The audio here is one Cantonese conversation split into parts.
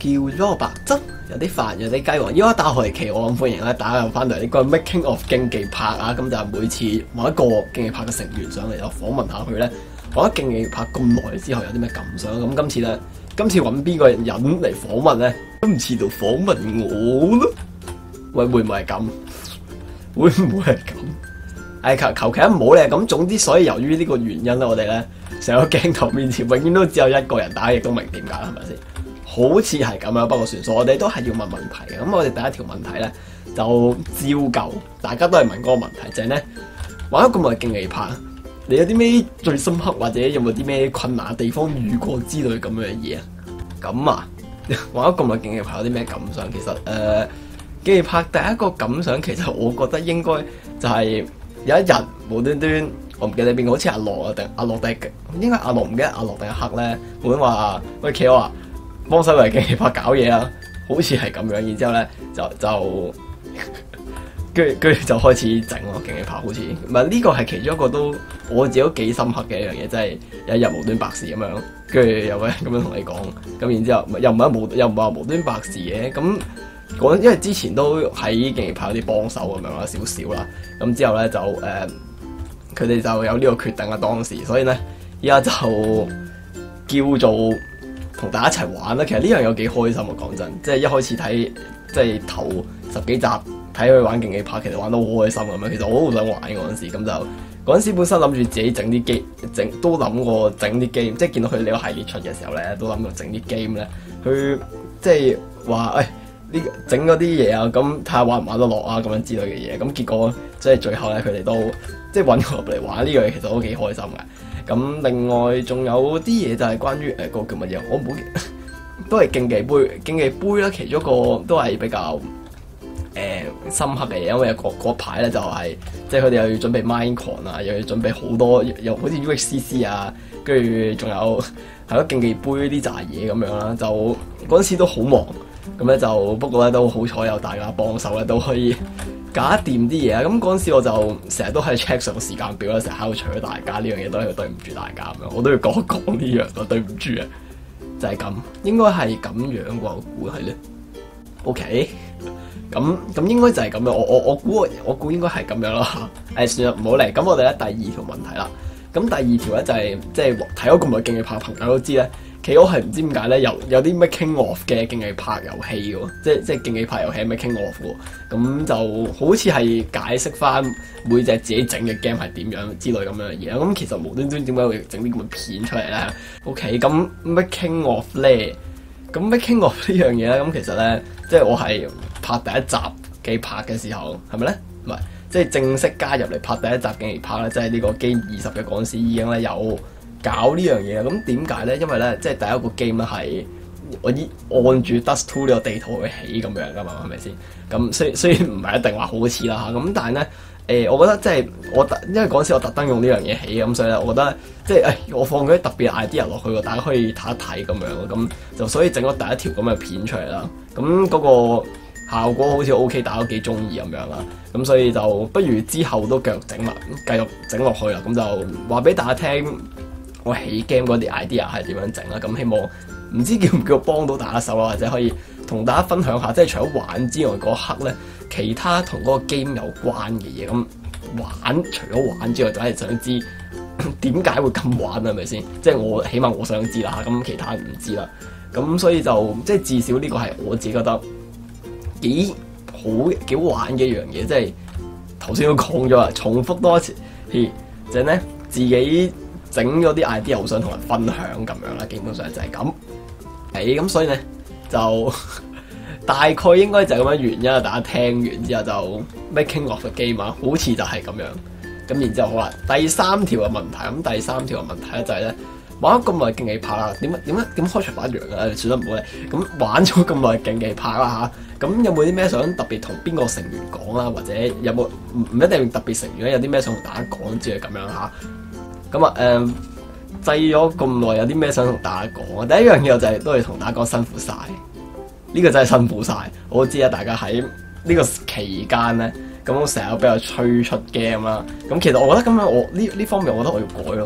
叫咗個白汁，有啲飯，有啲雞皇。依家打學期，我咁歡迎咧，大家又翻到嚟呢個 Making of 競技拍啊，咁就每次揾一個競技拍嘅成員上嚟，就訪問下佢咧，玩咗競技拍咁耐之後有啲咩感想。咁今次揾邊個人嚟訪問咧？今次度訪問我咯，喂，會唔會係咁？會唔會係咁？求其一唔好咧。咁總之，所以由於呢個原因咧，我哋咧成個鏡頭面前永遠都只有一個人，大家亦都明點解啦，係咪先？好似係咁樣，不過算數。我哋都係要問問題嘅。咁我哋第一條問題咧，就照舊，大家都係問嗰個問題，就係咧玩咗咁耐競技拍，你有啲咩最深刻，或者有冇啲咩困難嘅地方遇過之類咁樣嘅嘢啊？咁啊，玩咗咁耐競技拍有啲咩感想？其實競技拍第一個感想，其實我覺得應該就係有一日無端端，我唔記得邊個，好似阿樂啊定阿樂定應該阿樂，唔記得阿樂定阿黑咧，無端話喂企我啊，幫手嚟競技拍搞嘢啊，好似係咁樣。然之後咧就跟住就開始整咯競技拍，好似唔係呢個係其中一個都我自己都幾深刻嘅一樣嘢，即係有一日無端白事咁樣，跟住有個人咁樣同你講，咁然之後又唔係話無端白事嘅咁。因為之前都喺競技拍有啲幫手咁樣啦，少少啦。咁之後咧就佢哋就有呢個決定啦當時，所以咧依家就叫做同大家一齊玩啦。其實呢樣有幾開心啊，講真，即係一開始睇，即係頭10幾集睇佢玩競技拍，其實玩得好開心咁樣。其實我都好想玩嗰陣時，咁就嗰陣時本身諗住自己整啲機，都諗過整啲 game，即係見到佢呢個系列出嘅時候咧，都諗過整啲 game 咧，去即係話整嗰啲嘢啊，咁睇下玩唔玩得落啊，咁樣之類嘅嘢。咁結果即係最後咧，佢哋都即係揾我入嚟玩呢樣嘢，其實都幾開心嘅。咁另外仲有啲嘢就係關於嗰個叫乜嘢，我唔好都係競技杯啦。其中一個都係比較深刻嘅嘢，因為嗰排咧就係即係佢哋又要準備 Minecon 啊，又要準備好多，又好似 UHCC 啊，跟住仲有係咯競技杯啲扎嘢咁樣啦。就嗰陣時都好忙。咁咧就不過咧都好彩有大家幫手咧，都可以搞掂啲嘢啊！咁嗰陣時我就成日都喺 check 上個時間表啦，成日喺度除咗大家呢樣嘢，都喺度對唔住大家咁樣，我都要講一講呢樣咯，對唔住啊！就係咁，應該係咁樣啩，我估係咧。OK，咁應該就係咁樣，我估應該係咁樣啦。算啦，唔好嚟。咁我哋咧第二條問題啦。咁第二條咧就係即係睇咗咁耐競技拍，朋友都知咧。其實我係唔知點解咧，有啲 making of 嘅競技拍遊戲喎，即係競技拍遊戲 making of 喎，咁就好似係解釋翻每隻自己整嘅 game 係點樣之類咁樣嘅嘢。咁其實無端端點解會整啲咁嘅片出嚟咧 ？OK， 咁 making of 咧，咁 making of 呢樣嘢咧，咁其實咧，即係我係拍第一集嘅拍嘅時候，係咪咧？唔係，即係正式加入嚟拍第一集競技拍咧，即係呢個 Game 20嘅嗰陣時已經咧有搞呢樣嘢。咁點解咧？因為咧，即係第一個 game 咧係我按住 Dust 2呢個地圖去起咁樣噶嘛，係咪先？咁雖然唔係一定話好似啦嚇，咁但係咧我覺得即係因為嗰陣時我特登用呢樣嘢起，咁所以咧，我覺得即係我放嗰啲特別 idea 落去喎，大家可以睇一睇咁樣咯。咁就所以整咗第一條咁嘅片出嚟啦。咁嗰個效果好似 OK，大家都幾中意咁樣啦。咁所以就不如之後都繼續整落去啦。咁就話俾大家聽，我起 game 嗰啲 idea 係點樣整啦？咁希望唔知叫唔叫幫到大家手啦，或者可以同大家分享下，即係除咗玩之外嗰刻咧，其他同嗰個 game 有關嘅嘢。咁玩除咗玩之外，就係想知點解會咁玩，係咪先？即係起碼我想知啦，咁其他人唔知啦。咁所以就即係至少呢個係我自己覺得幾好玩嘅一樣嘢。即係頭先都講咗啦，重複多一次，就係咧自己整咗啲 idea， 好想同人分享咁樣啦，基本上就係咁。咁所以咧就大概應該就係咁樣原因啦。大家聽完之後就 making of the game 啊，好似就係咁樣。咁然之後好啦，第三條嘅問題，咁第三條嘅問題咧就係咧玩咗咁耐競技拍啦，點開場白一樣嘅？算得唔好咧。咁玩咗咁耐競技拍啦嚇，咁有冇啲咩想特別同邊個成員講啦？或者有冇唔一定特別成員咧？有啲咩想同大家講之類咁樣嚇？咁啊製咗咁耐，有啲咩想同大家講啊？第一樣嘢就係都係同大家講辛苦晒，呢個真係辛苦晒。我都知啊，大家喺呢個期間咧，咁我成日都俾我催出 game 啦。咁其實我覺得咁樣，我呢方面我覺得我要改咯。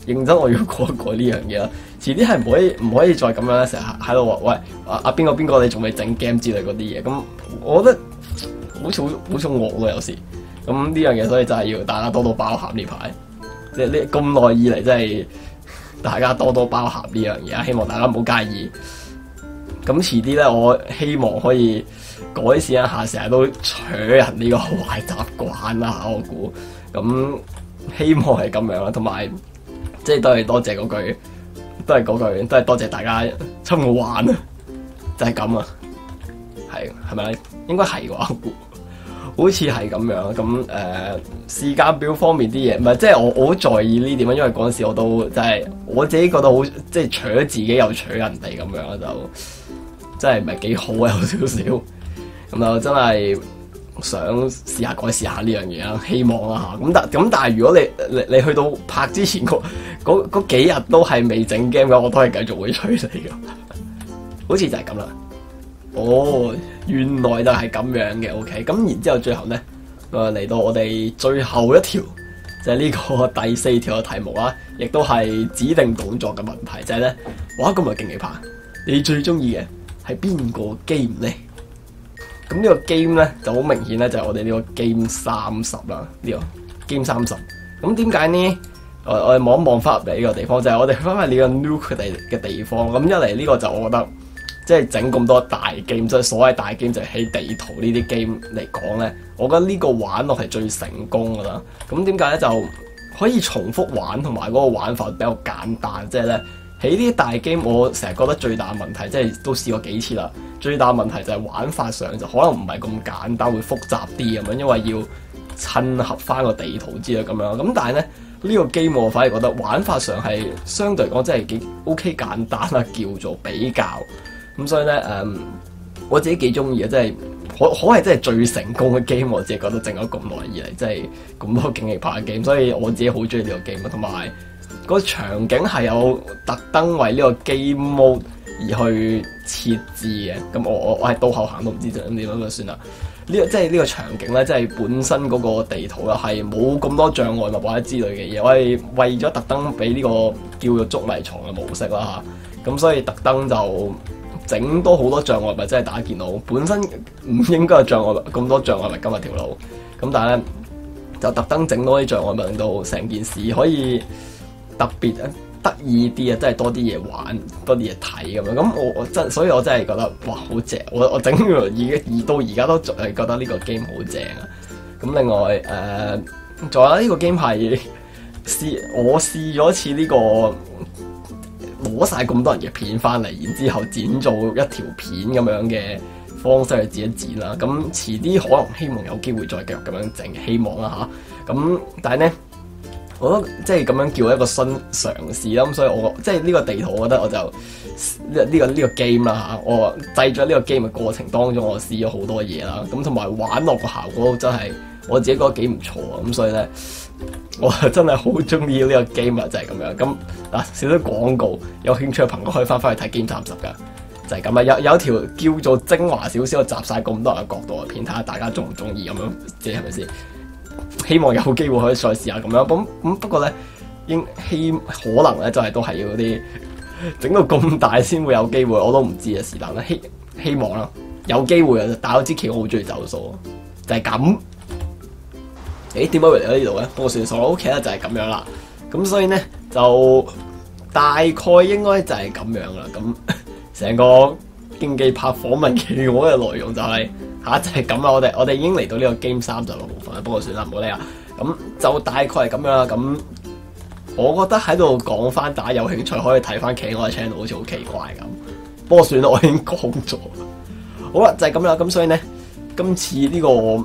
認真我要改一改呢樣嘢啦。遲啲係唔可以再咁樣成日喺度話喂阿邊個你仲未整 game 之類嗰啲嘢，咁我覺得好似惡咯有時。咁呢樣嘢所以就係要大家多多包涵呢排，即係呢咁耐以嚟真係大家多多包涵呢樣嘢，希望大家唔好介意。咁遲啲咧，我希望可以改善一下成日都扯人呢個壞習慣啦，我估。咁希望係咁樣啦，同埋即係都係多謝嗰句，都係多謝大家侵我玩啊，就係咁啊，係咪？應該係啩，好似係咁樣。咁時間表方面啲嘢，唔係即係我好在意呢點啊，因為嗰陣時我都即係我自己覺得好，即係扯自己又扯人哋咁樣就。真係唔係幾好啊，有少少咁就真係想試下改善下呢樣嘢啦，希望啦嚇。咁但係如果你去到拍之前嗰幾日都係未整 game 嘅，我都係繼續會催你嘅。好似就係咁啦。哦，原來就係咁樣嘅。OK，咁然之後最後咧，嚟到我哋最後一條就係呢個第4條嘅題目啦，亦都係指定動作嘅問題，就係咧，哇今日競技拍，你最中意嘅係邊個 game 咧？咁呢個 game 咧就好明顯咧，就係我哋呢個 game 30啦，呢個 game 30。咁點解呢？我哋望一望翻入嚟呢個地方，就係我哋翻返呢個 nuke 嘅地方。咁一嚟呢個就我覺得，即係整咁多大 game，即係所謂大 game 就係喺地圖呢啲 game 嚟講咧，我覺得呢個玩落係最成功噶啦。咁點解咧？就可以重複玩，同埋嗰個玩法比較簡單，即係咧。喺呢啲大 game，我成日覺得最大問題，即係都試過幾次啦。最大問題就係玩法上就可能唔係咁簡單，會複雜啲咁樣，因為要襯合翻個地圖之類咁樣。咁但係咧呢個 game 我反而覺得玩法上係相對嚟講真係幾 OK 簡單啦，叫做比較。咁所以咧我自己幾中意嘅，即係可係真係最成功嘅 game。我自己覺得整咗咁耐以嚟，即係咁多競技拍嘅 game，所以我自己好中意呢個 game，同埋個場景係有特登為呢個 game mode 而去設置嘅。咁我係倒後行都唔知點樣就算啦。即係呢個場景咧，即係本身嗰個地圖啦，係冇咁多障礙物或者之類嘅嘢。我係為咗特登俾呢個叫做捉迷藏嘅模式啦嚇。咁所以特登就整多好多障礙物，即係打電腦本身唔應該有障礙物咁多障礙物今日條路。咁但係咧就特登整多啲障礙物，令到成件事可以特別得意啲啊，真係多啲嘢玩，多啲嘢睇咁樣。咁所以我真係覺得哇好正！我整完到而家都仲係覺得呢個 game 好正啊！咁另外仲有呢個 game 係我試咗一次呢個攞晒咁多人嘅片翻嚟，然之後剪做一條片咁樣嘅方式去剪一剪啦。咁遲啲可能希望有機會再繼續咁樣整，希望啦嚇。咁但係咧，我覺得即係咁樣叫一個新嘗試啦，咁所以我即係呢個地圖，我覺得我就呢個 game 啦嚇，我製作呢個 game 嘅過程當中，我試咗好多嘢啦，咁同埋玩落個效果真係我自己覺得幾唔錯啊，咁所以咧我真係好中意呢個 game 啊，就係咁樣。咁嗱少少廣告，有興趣嘅朋友可以翻去睇 game 30噶，就係咁啦。有條叫做精華少少，集晒咁多人嘅角度嘅片，睇下大家中唔中意咁樣，即係咪先？希望有機會可以再試下咁樣，咁不過咧，可能咧就係都係要嗰啲整到咁大先會有機會，我都唔知啊，是但啦，希望啦，有機會啊，但我知其實我好中意走數，就係咁。點解會嚟到呢度咧？不過算數啦，OK啦，就係咁樣啦。咁所以咧就大概應該就係咁樣啦。咁成個競技拍訪問企鵝嘅內容就係就係咁啦。我哋已經嚟到呢個 game 30嘅部分啦。不過算啦，唔好理啦。咁就大概係咁樣啦。咁我覺得喺度講翻，大家有興趣可以睇翻企鵝嘅 channel，好似好奇怪咁。不過算啦，我已經講咗。好啦，就係咁啦。咁所以咧，今次呢個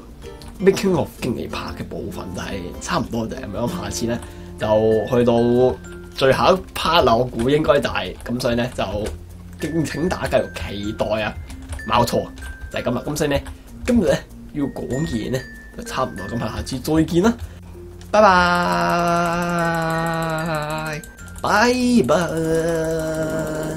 making of 競技拍嘅部分就係差唔多就係咁樣。下次咧就去到最後一 part 啦，我估應該就係咁。所以咧就敬請大家繼續期待啊！冇錯，就係咁啦。咁所以咧今日咧要講嘢咧就差唔多，咁下次再見啦，拜拜，拜拜。